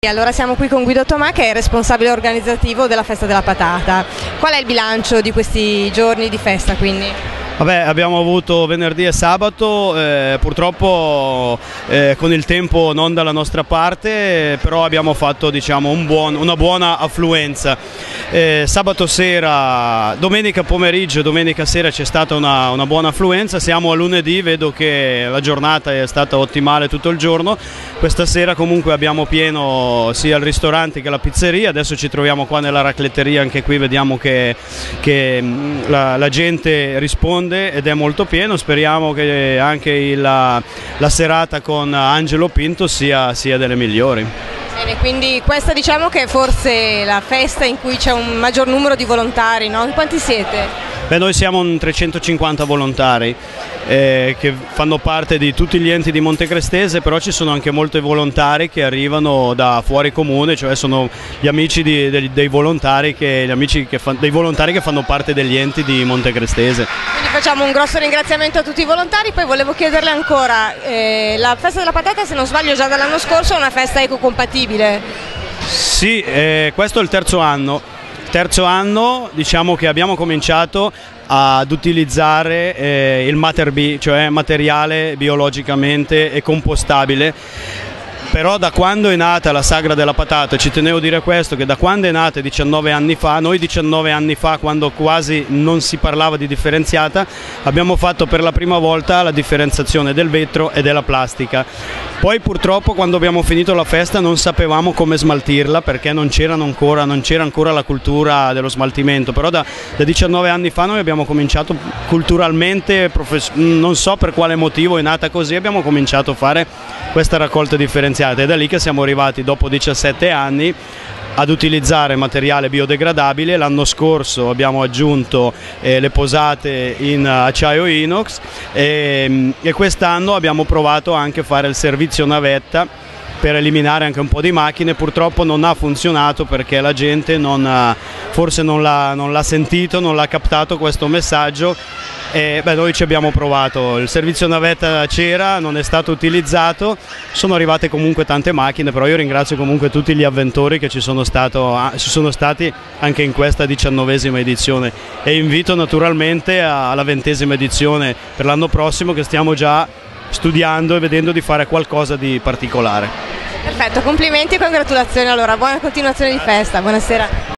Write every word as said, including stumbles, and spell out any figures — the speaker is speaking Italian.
Allora siamo qui con Guido Tomà, che è il responsabile organizzativo della Festa della Patata. Qual è il bilancio di questi giorni di festa, quindi? Vabbè, abbiamo avuto venerdì e sabato, eh, purtroppo eh, con il tempo non dalla nostra parte, però abbiamo fatto, diciamo, un buon, una buona affluenza. Eh, sabato sera, domenica pomeriggio e domenica sera c'è stata una, una buona affluenza. Siamo a lunedì, vedo che la giornata è stata ottimale tutto il giorno. Questa sera comunque abbiamo pieno sia il ristorante che la pizzeria. Adesso ci troviamo qua nella racletteria, anche qui vediamo che, che la, la gente risponde ed è molto pieno. Speriamo che anche il, la, la serata con Angelo Pinto sia, sia delle migliori. Bene, quindi questa diciamo che è forse la festa in cui c'è un maggior numero di volontari, no? Quanti siete? Beh, noi siamo un trecentocinquanta volontari eh, che fanno parte di tutti gli enti di Montecrestese, però ci sono anche molti volontari che arrivano da fuori comune, cioè sono gli amici di, dei, dei, volontari che, gli amici che fan, dei volontari che fanno parte degli enti di Montecrestese. Quindi facciamo un grosso ringraziamento a tutti i volontari. Poi volevo chiederle ancora, eh, la Festa della Patata, se non sbaglio già dall'anno scorso, è una festa ecocompatibile? Sì, eh, questo è il terzo anno. Terzo anno, diciamo che abbiamo cominciato ad utilizzare eh, il Mater B, cioè materiale biologicamente e compostabile. Però da quando è nata la Sagra della Patata, ci tenevo a dire questo, che da quando è nata diciannove anni fa, noi diciannove anni fa, quando quasi non si parlava di differenziata, abbiamo fatto per la prima volta la differenziazione del vetro e della plastica. Poi purtroppo quando abbiamo finito la festa non sapevamo come smaltirla, perché non c'erano ancora, non c'era ancora la cultura dello smaltimento, però da, da diciannove anni fa noi abbiamo cominciato culturalmente, non so per quale motivo è nata così, abbiamo cominciato a fare questa raccolta differenziata. Ed è da lì che siamo arrivati dopo diciassette anni ad utilizzare materiale biodegradabile. L'anno scorso abbiamo aggiunto eh, le posate in acciaio inox e, e quest'anno abbiamo provato anche a fare il servizio navetta per eliminare anche un po' di macchine. Purtroppo non ha funzionato perché la gente non ha, forse non l'ha, non l'ha sentito, non l'ha captato questo messaggio. E, beh, noi ci abbiamo provato, il servizio navetta c'era, non è stato utilizzato, sono arrivate comunque tante macchine, però io ringrazio comunque tutti gli avventori che ci sono, stato, ci sono stati anche in questa diciannovesima edizione, e invito naturalmente alla ventesima edizione per l'anno prossimo, che stiamo già studiando e vedendo di fare qualcosa di particolare. Perfetto, complimenti e congratulazioni, allora buona continuazione di festa, buonasera.